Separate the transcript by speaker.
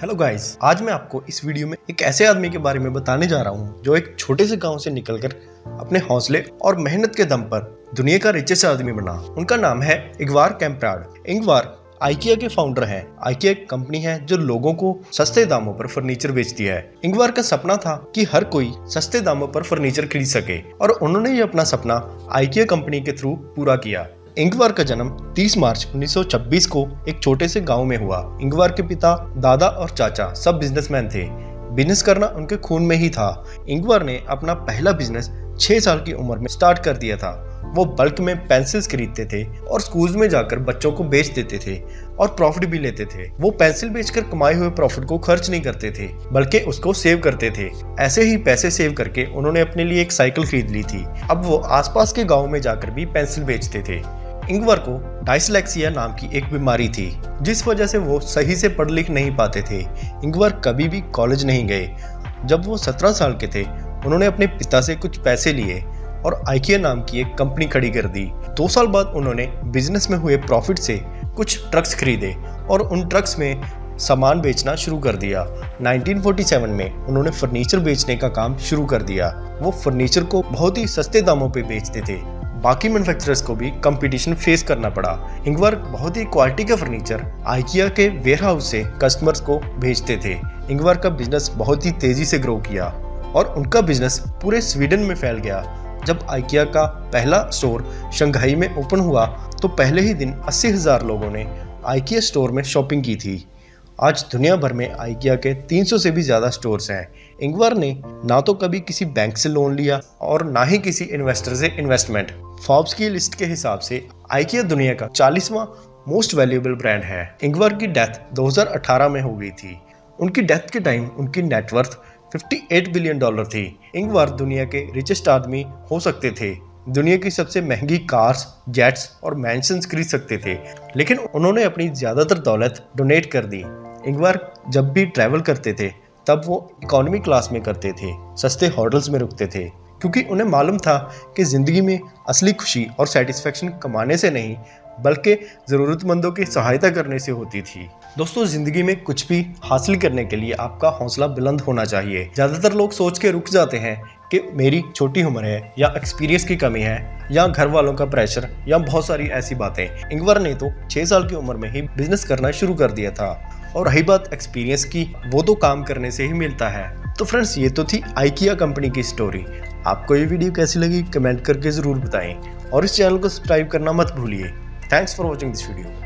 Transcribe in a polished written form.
Speaker 1: Hello guys, आज मैं आपको इस वीडियो में एक ऐसे आदमी के बारे में बताने जा रहा हूँ जो एक छोटे से गांव से निकलकर अपने हौसले और मेहनत के दम पर दुनिया का रिचेस्ट आदमी बना। उनका नाम है इंगवार कैम्प्राड। इंगवार आइकिया के फाउंडर हैं। आइकिया एक कंपनी है जो लोगों को सस्ते दामों पर फर्नीचर बेचती है। इंगवार का सपना था कि हर कोई सस्ते दामों पर फर्नीचर खरीद सके और उन्होंने ये अपना सपना आइकिया कंपनी के थ्रू पूरा किया। इंगवार का जन्म 30 मार्च 1926 को एक छोटे से गांव में हुआ। इंगवार के पिता, दादा और चाचा सब बिजनेसमैन थे। बिजनेस करना उनके खून में ही था। इंगवार ने अपना पहला बिजनेस 6 साल की उम्र में स्टार्ट कर दिया था। वो बल्क में पेंसिल्स खरीदते थे और स्कूल्स में जाकर बच्चों को बेच देते थे और प्रॉफिट भी लेते थे। वो पेंसिल बेचकर कमाए हुए प्रॉफिट को खर्च नहीं करते थे बल्कि उसको सेव करते थे। ऐसे ही पैसे सेव करके उन्होंने अपने लिए एक साइकिल खरीद ली थी। अब वो आसपास के गाँव में जाकर भी पेंसिल बेचते थे। इंगवार को डायस्लेक्सिया नाम की एक बीमारी थी जिस वजह से वो सही से पढ़ लिख नहीं पाते थे। इंगवार कभी भी कॉलेज नहीं गए। जब वो 17 साल के थे उन्होंने अपने पिता से कुछ पैसे लिए और आइकिया नाम की एक कंपनी खड़ी कर दी। 2 साल बाद उन्होंने बिजनेस में हुए प्रॉफिट से कुछ ट्रक्स खरीदे और उन ट्रक्स में सामान बेचना शुरू कर दिया। 1947 में उन्होंने फर्नीचर बेचने का काम शुरू कर दिया। वो फर्नीचर को बहुत ही सस्ते दामों पे बेचते थे। बाकी मैन्युफैक्चरर्स को भी कंपटीशन फेस करना पड़ा। इंगवार बहुत ही क्वालिटी का फर्नीचर आइकिया के वेयरहाउस से कस्टमर्स को भेजते थे। इंगवार का बिजनेस बहुत ही तेजी से ग्रो किया और उनका बिजनेस पूरे स्वीडन में फैल गया। जब आइकिया का पहला स्टोर शंघाई में ओपन हुआ तो पहले ही दिन 80,000 लोगों ने आइकिया स्टोर में शॉपिंग की थी। आज दुनिया भर में आइकिया के 300 से भी ज्यादा स्टोर्स हैं। इंगवार ने ना तो कभी किसी बैंक से लोन लिया और ना ही किसी इन्वेस्टर से इन्वेस्टमेंट। फॉर्ब्स की लिस्ट के हिसाब से आइकिया दुनिया का 40वां मोस्ट वैल्यूएबल ब्रांड है। इंगवार की डेथ 2018 में हो गई थी। उनकी डेथ के टाइम उनकी नेटवर्थ $58 बिलियन थी। इंगवार दुनिया के रिचेस्ट आदमी हो सकते थे। दुनिया की सबसे महंगी कार्स, जेट्स और मैंशंस खरीद सकते थे, लेकिन उन्होंने अपनी ज्यादातर दौलत डोनेट कर दी। इंगवार जब भी ट्रैवल करते थे तब वो इकोनॉमी क्लास में करते थे, सस्ते होटल्स में रुकते थे, क्योंकि उन्हें मालूम था कि जिंदगी में असली खुशी और सेटिस्फेक्शन कमाने से नहीं बल्कि ज़रूरतमंदों की सहायता करने से होती थी। दोस्तों, ज़िंदगी में कुछ भी हासिल करने के लिए आपका हौसला बुलंद होना चाहिए। ज़्यादातर लोग सोच के रुक जाते हैं कि मेरी छोटी उम्र है या एक्सपीरियंस की कमी है या घर वालों का प्रेशर या बहुत सारी ऐसी बातें। इंगवार ने तो 6 साल की उम्र में ही बिजनेस करना शुरू कर दिया था। और रही बात एक्सपीरियंस की, वो तो काम करने से ही मिलता है। तो फ्रेंड्स, ये तो थी आइकिया कंपनी की स्टोरी। आपको ये वीडियो कैसी लगी कमेंट करके ज़रूर बताएं और इस चैनल को सब्सक्राइब करना मत भूलिए। Thanks for watching this video.